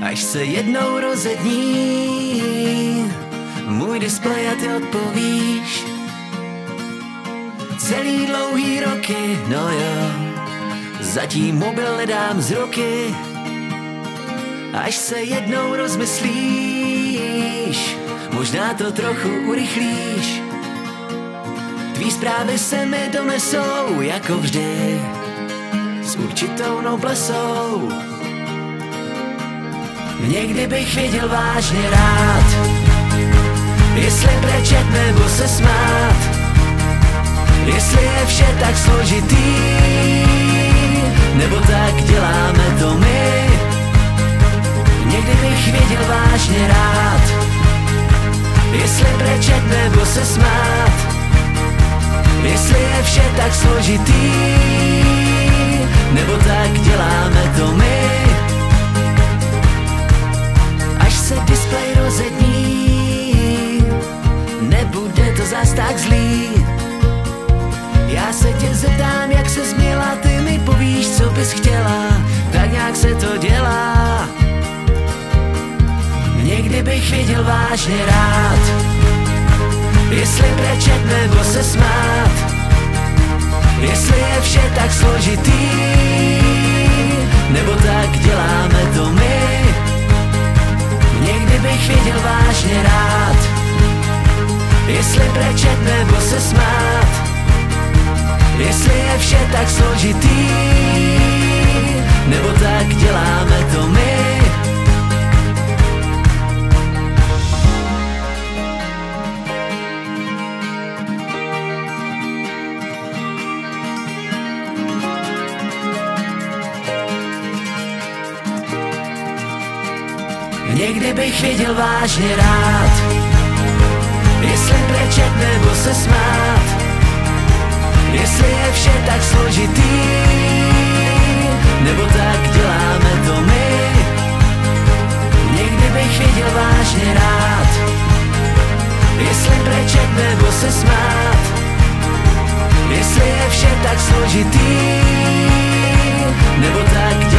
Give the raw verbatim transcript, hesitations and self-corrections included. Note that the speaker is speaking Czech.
Až se jednou rozední můj displej a ty odpovíš. Celý dlouhý roky, no jo, zatím mobil nedám z ruky. Až se jednou rozmyslíš, možná to trochu urychlíš. Tvý zprávy se mi donesou, jako vždy, s určitou noblesou. Někdy bych viděl vážně rád, jestli brečet nebo se smát, jestli je vše tak složitý, nebo tak děláme to my. Někdy bych viděl vážně rád, jestli brečet nebo se smát, jestli je vše tak složitý, nebo tak děláme to my. Až se displej rozední, nebude to zas tak zlý. Já se tě zeptám, jak se změla, ty mi povíš, co bys chtěla, tak nějak se to dělá. Někdy bych viděl vážně rád, jestli brečet nebo se smát, jestli je vše tak složitý, nebo tak děláme to my. Někdy bych viděl vážně rád, jestli brečet nebo se smát, jestli je vše tak složitý, nebo tak děláme to my. Někdy bych viděl vážně rád, jestli brečet nebo se smát, jestli je vše tak složitý, nebo tak děláme to my. Někdy bych viděl vážně rád, jestli brečet nebo se smát, jestli je vše tak složitý, nebo tak děláme